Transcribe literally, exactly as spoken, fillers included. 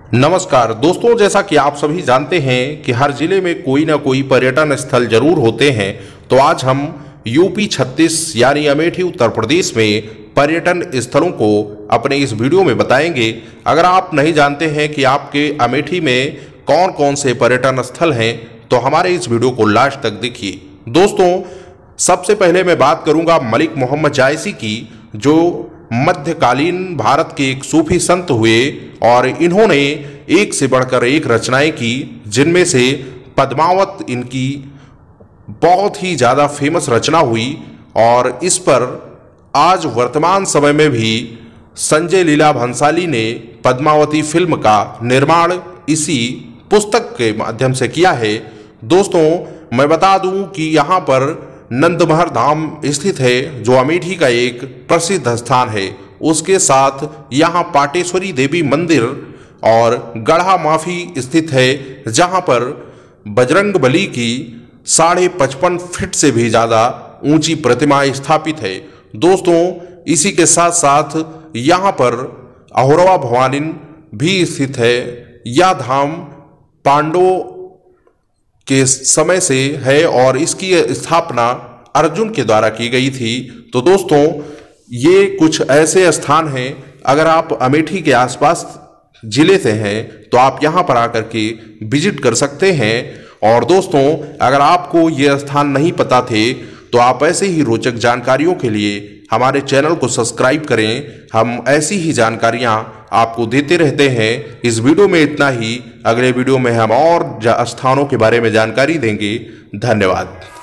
नमस्कार दोस्तों, जैसा कि आप सभी जानते हैं कि हर जिले में कोई ना कोई पर्यटन स्थल जरूर होते हैं। तो आज हम यूपी छत्तीस यानी अमेठी उत्तर प्रदेश में पर्यटन स्थलों को अपने इस वीडियो में बताएंगे। अगर आप नहीं जानते हैं कि आपके अमेठी में कौन कौन से पर्यटन स्थल हैं तो हमारे इस वीडियो को लास्ट तक देखिए। दोस्तों, सबसे पहले मैं बात करूंगा मलिक मोहम्मद जायसी की, जो मध्यकालीन भारत के एक सूफी संत हुए और इन्होंने एक से बढ़कर एक रचनाएं की, जिनमें से पद्मावत इनकी बहुत ही ज़्यादा फेमस रचना हुई। और इस पर आज वर्तमान समय में भी संजय लीला भंसाली ने पद्मावती फिल्म का निर्माण इसी पुस्तक के माध्यम से किया है। दोस्तों, मैं बता दूं कि यहाँ पर नंदमहर धाम स्थित है, जो अमेठी का एक प्रसिद्ध स्थान है। उसके साथ यहाँ पाटेश्वरी देवी मंदिर और गढ़ा माफी स्थित है, जहाँ पर बजरंग बली की साढ़े पचपन फीट से भी ज़्यादा ऊंची प्रतिमा स्थापित है। दोस्तों, इसी के साथ साथ यहाँ पर अहोरवा भवानी भी स्थित है। यह धाम पांडवों के समय से है और इसकी स्थापना अर्जुन के द्वारा की गई थी। तो दोस्तों, ये कुछ ऐसे स्थान हैं, अगर आप अमेठी के आसपास जिले से हैं तो आप यहाँ पर आकर के विजिट कर सकते हैं। और दोस्तों, अगर आपको ये स्थान नहीं पता थे तो आप ऐसे ही रोचक जानकारियों के लिए हमारे चैनल को सब्सक्राइब करें। हम ऐसी ही जानकारियाँ आपको देते रहते हैं। इस वीडियो में इतना ही। अगले वीडियो में हम और स्थानों के बारे में जानकारी देंगे। धन्यवाद।